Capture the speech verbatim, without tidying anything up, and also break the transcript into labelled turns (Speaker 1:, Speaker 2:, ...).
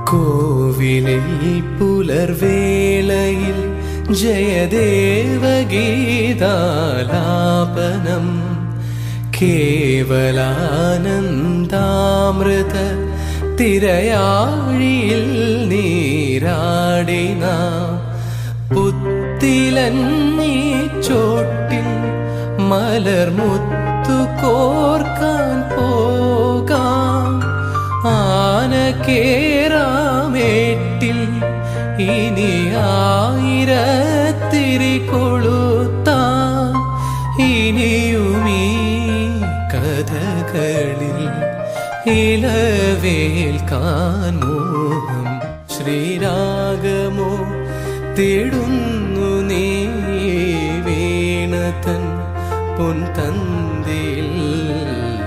Speaker 1: കോവിലിൽ പുലർവേളയിൽ ജയദേവഗീതാലാപനം കേവലാനന്ദാമൃത തിരയാഴിയിൽ നീരാടിന പുത്തിലന്നീ ചോട്ടിൽ മലർമുത്തു കോർക്കാൻ പോകാം ആന കേറാമേട്ടിൽ ഇനി ആയിരത്തിരി കൊളുത്താം ഇനിയുമീ കഥകളിൽ ഇളവേൽക്കാൻ മോഹം ശ്രീരാഗമോ തേടുന്നു നീ വീണതൻ പൊൻതന്തിൽ